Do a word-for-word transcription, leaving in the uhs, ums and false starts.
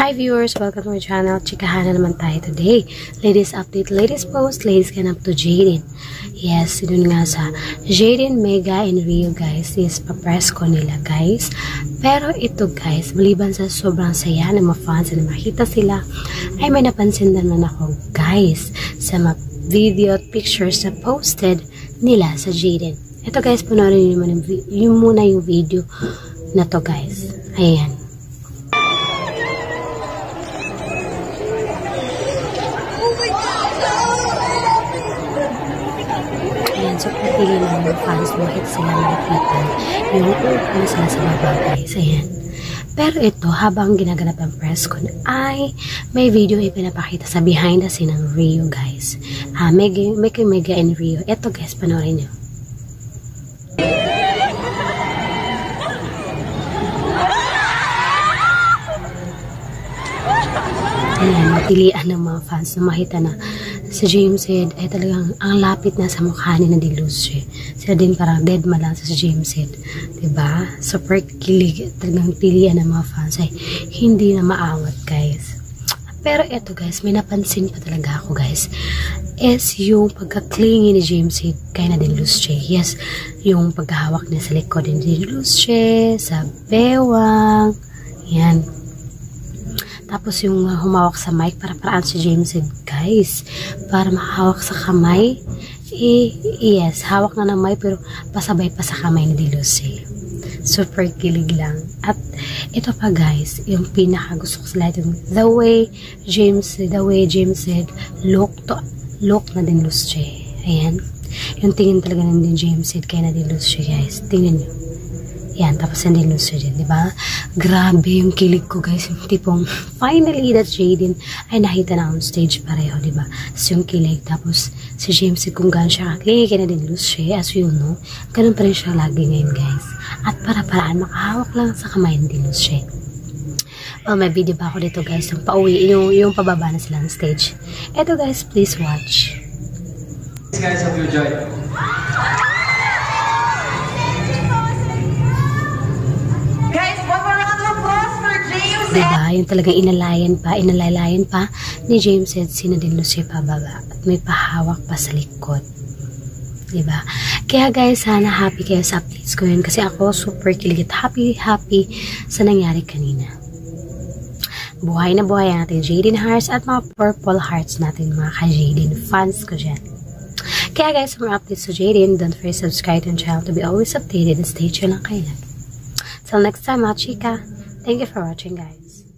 Hi viewers! Welcome to my channel. Chikahan na naman tayo today. Ladies update, ladies post, ladies can up to Jaden. Yes, dun nga sa Jaden, Mega, and Rio guys. Yes, pa-press ko nila guys. Pero ito guys, maliban sa sobrang saya ng mga fans na makita sila, ay may napansin naman ako guys sa mga video at pictures na posted nila sa Jaden. Ito guys, panoorin nyo yung, yung muna yung video na to guys. Ayan. Ayan, so pili ng mga fans bakit sila nakikita yung kung sila sa baba guys. Ayan. Pero ito, habang ginaganap ang press con, ay may video ipinapakita sa behind the scene ng Rio guys. Ah, Mega, Mega, Mega and Rio. Ito guys, panoorin nyo. Ayan, matilian ng mga fans na makita na si James Head ay talagang ang lapit na sa mukha ni na Diluce. Sila din parang dead man lang sa si James Head. Diba? Super kilig. Talagang tilian ng mga fans ay hindi na maawat guys. Pero eto guys, may napansin pa talaga ako guys. Is yung pagka-clingy ni James Head kay na Diluce. Yes, yung paghahawak niya sa likod ni Diluce, sa bewang. Yan. Tapos yung uh, humawak sa mic para paraan si James Head guys. Para makahawak sa kamay. Eh, yes, hawak na ng mic pero pasabay pa sa kamay ni Diluce. Super kilig lang. At ito pa guys, yung pinaka gusto ko sa lahat yung the way James, the way James Head look to, look na Diluce. Ayan. Yung tingin talaga ng James Head kay na Diluce guys. Tingnan nyo. Yan, tapos hindi Diluce din, di ba? Grabe yung kilig ko guys, yung tipong finally that Jaden ay nakita na on stage pareho, di ba? So yung kilig, tapos si James kung gano'n siya kaklingi kaya na Diluce, as you know, ganun pa rin siya lagi ngayon guys. At para-paraan, makahawak lang sa kamay ng Diluce. Oh, may video pa ako dito guys, yung pauwi, yung, yung pababa na sila ng stage. Eto guys, please watch. Guys, hope you enjoy. Diba? Yung talagang inalayan pa, inalalayan pa ni James Head si na Diluce pababa. At may pahawak pa sa likod. Diba? Kaya guys, sana happy kayo sa updates ko yun. Kasi ako super kiligit. Happy, happy sa nangyari kanina. Buhay na buhay natin Jaden Hearts at mga purple hearts natin mga ka-Jaden fans ko dyan. Kaya guys, for more updates to Jaden, don't forget to subscribe to the channel to be always updated and stay tuned lang kayo. Till next time, mga chika. Thank you for watching, guys.